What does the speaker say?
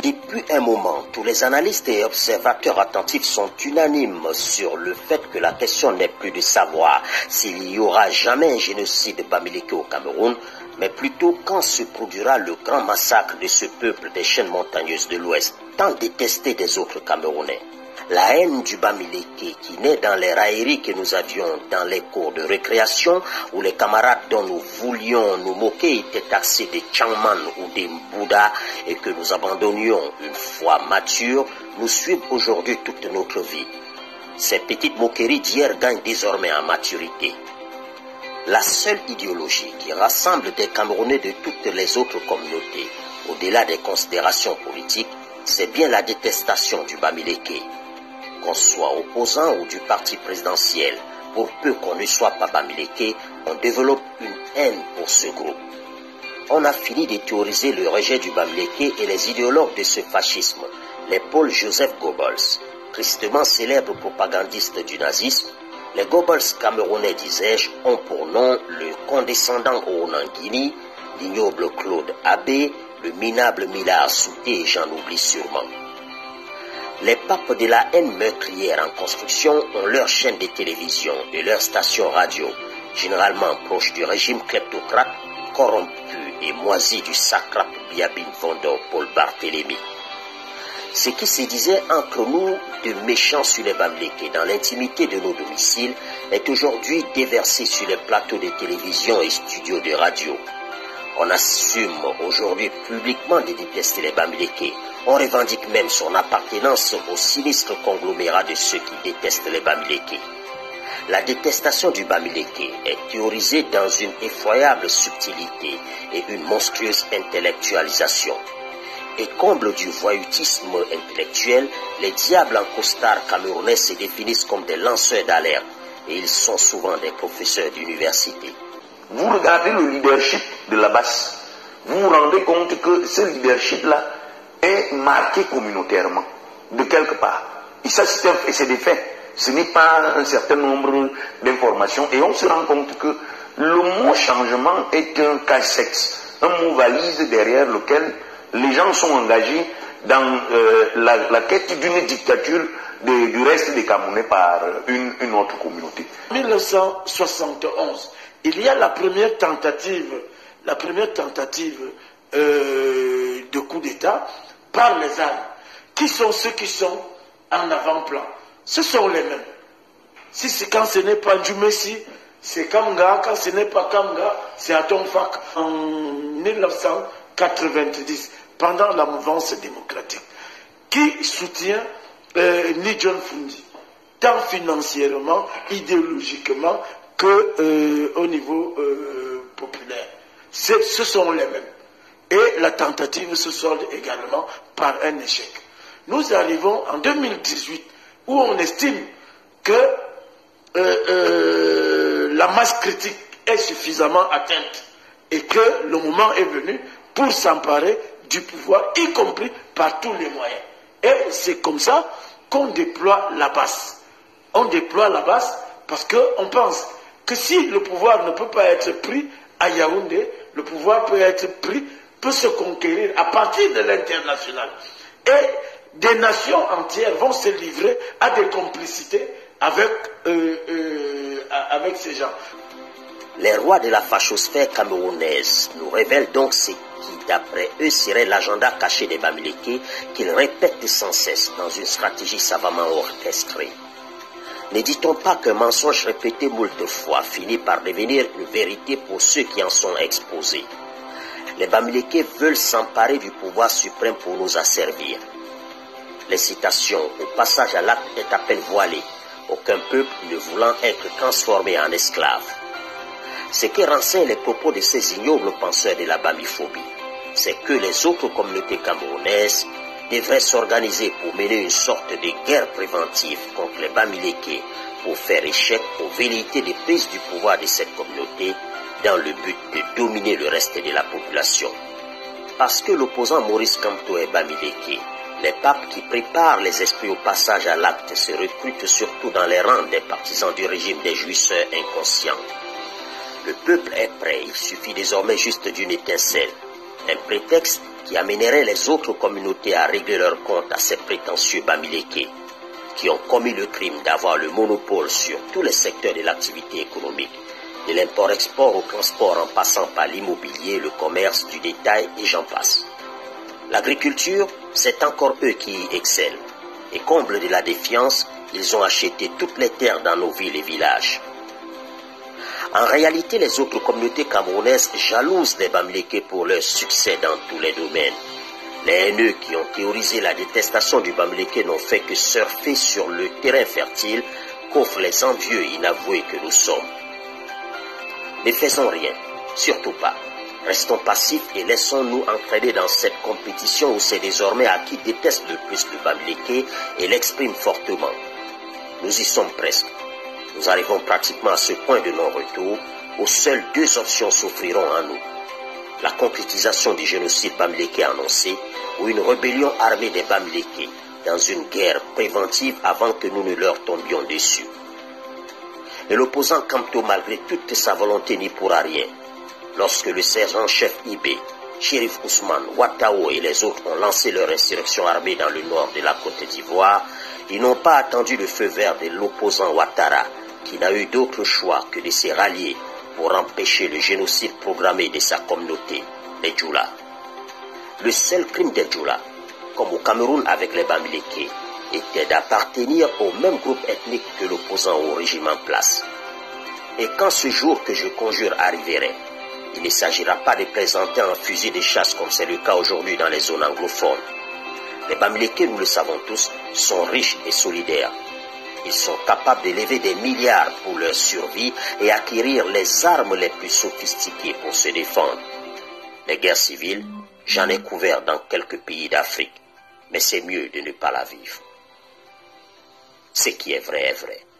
Depuis un moment, tous les analystes et observateurs attentifs sont unanimes sur le fait que la question n'est plus de savoir s'il y aura jamais un génocide bamileke au Cameroun, mais plutôt quand se produira le grand massacre de ce peuple des chaînes montagneuses de l'Ouest, tant détesté des autres Camerounais. La haine du Bamileke qui naît dans les railleries que nous avions dans les cours de récréation où les camarades dont nous voulions nous moquer étaient taxés des Changman ou des Bouddha et que nous abandonnions une fois matures, nous suivent aujourd'hui toute notre vie. Ces petites moqueries d'hier gagnent désormais en maturité. La seule idéologie qui rassemble des Camerounais de toutes les autres communautés, au-delà des considérations politiques, c'est bien la détestation du Bamileke. Qu'on soit opposant ou du parti présidentiel, pour peu qu'on ne soit pas Bamileke, on développe une haine pour ce groupe. On a fini de théoriser le rejet du Bamileke et les idéologues de ce fascisme, les Paul-Joseph Goebbels, tristement célèbres propagandistes du nazisme. Les Goebbels camerounais, disais-je, ont pour nom le condescendant Onangini, l'ignoble Claude Abbé, le minable Millard Souté et j'en oublie sûrement. Les papes de la haine meurtrière en construction ont leur chaîne de télévision et leur station radio, généralement proches du régime kleptocrate, corrompu et moisi du sacrap Biabin Fondo Paul Barthélemy. Ce qui se disait entre nous de méchants sur les Bamileke dans l'intimité de nos domiciles est aujourd'hui déversé sur les plateaux de télévision et studios de radio. On assume aujourd'hui publiquement de détester les Bamileke. On revendique même son appartenance au sinistre conglomérat de ceux qui détestent les Bamileke. La détestation du Bamileke est théorisée dans une effroyable subtilité et une monstrueuse intellectualisation. Et comble du voyoutisme intellectuel, les diables en costard camerounais se définissent comme des lanceurs d'alerte et ils sont souvent des professeurs d'université. Vous regardez le leadership de la base, vous vous rendez compte que ce leadership-là est marqué communautairement, de quelque part. Et ça, c'est des faits. Ce n'est pas un certain nombre d'informations. Et on se rend compte que le mot changement est un casse-sexe, un mot valise derrière lequel les gens sont engagés dans la quête d'une dictature du reste des Camerounais par une autre communauté. En 1971, il y a la première tentative de coup d'État par les armes. Qui sont ceux qui sont en avant-plan? Ce sont les mêmes. Quand ce n'est pas Djoumessi, c'est Kamga. Quand ce n'est pas Kamga, c'est Atomfak. En 1990, pendant la mouvance démocratique, qui soutient Ni John Fundi, tant financièrement, idéologiquement, qu'au niveau populaire. Ce sont les mêmes. Et la tentative se solde également par un échec. Nous arrivons en 2018 où on estime que la masse critique est suffisamment atteinte et que le moment est venu pour s'emparer du pouvoir, y compris par tous les moyens. Et c'est comme ça qu'on déploie la base. On déploie la base parce qu'on pense que si le pouvoir ne peut pas être pris à Yaoundé, le pouvoir peut se conquérir à partir de l'international. Et des nations entières vont se livrer à des complicités avec ces gens. Les rois de la fachosphère camerounaise nous révèlent donc ce qui, d'après eux, serait l'agenda caché des Bamileke qu'ils répètent sans cesse dans une stratégie savamment orchestrée. Ne dit-on pas qu'un mensonge répété moult fois finit par devenir une vérité pour ceux qui en sont exposés? Les Bamileke veulent s'emparer du pouvoir suprême pour nous asservir. Les citations au passage à l'acte est à peine voilées, aucun peuple ne voulant être transformé en esclave. Ce qui renseigne les propos de ces ignobles penseurs de la bamiphobie, c'est que les autres communautés camerounaises devraient s'organiser pour mener une sorte de guerre préventive contre les Bamileke pour faire échec aux velléités de prise du pouvoir de cette communauté dans le but de dominer le reste de la population. Parce que l'opposant Maurice Kamto est Bamileke, les papes qui préparent les esprits au passage à l'acte se recrutent surtout dans les rangs des partisans du régime des jouisseurs inconscients. Le peuple est prêt, il suffit désormais juste d'une étincelle, un prétexte qui amènerait les autres communautés à régler leur compte à ces prétentieux Bamilékés, qui ont commis le crime d'avoir le monopole sur tous les secteurs de l'activité économique, de l'import-export au transport en passant par l'immobilier, le commerce, du détail et j'en passe. L'agriculture, c'est encore eux qui y excellent. Et comble de la défiance, ils ont acheté toutes les terres dans nos villes et villages. En réalité, les autres communautés camerounaises jalousent les Bamilékés pour leur succès dans tous les domaines. Les haineux qui ont théorisé la détestation du Bamiléké n'ont fait que surfer sur le terrain fertile qu'offrent les envieux inavoués que nous sommes. Ne faisons rien, surtout pas. Restons passifs et laissons-nous entraîner dans cette compétition où c'est désormais à qui déteste le plus le Bamiléké et l'exprime fortement. Nous y sommes presque. Nous arrivons pratiquement à ce point de non-retour où seules deux options s'offriront à nous. La concrétisation du génocide Bamiléké annoncé ou une rébellion armée des Bamilékés dans une guerre préventive avant que nous ne leur tombions dessus. Et l'opposant Kamto, malgré toute sa volonté, n'y pourra rien. Lorsque le sergent-chef Ibé, Chérif Ousmane, Ouattao et les autres ont lancé leur insurrection armée dans le nord de la Côte d'Ivoire, ils n'ont pas attendu le feu vert de l'opposant Ouattara, qui n'a eu d'autre choix que de se rallier pour empêcher le génocide programmé de sa communauté, les Djoula. Le seul crime des Djoula, comme au Cameroun avec les Bamilékés, était d'appartenir au même groupe ethnique que l'opposant au régime en place. Et quand ce jour que je conjure arriverait, il ne s'agira pas de présenter un fusil de chasse comme c'est le cas aujourd'hui dans les zones anglophones. Les Bamilékés, nous le savons tous, sont riches et solidaires. Ils sont capables de lever des milliards pour leur survie et acquérir les armes les plus sophistiquées pour se défendre. Les guerres civiles, j'en ai couvert dans quelques pays d'Afrique, mais c'est mieux de ne pas la vivre. Ce qui est vrai est vrai.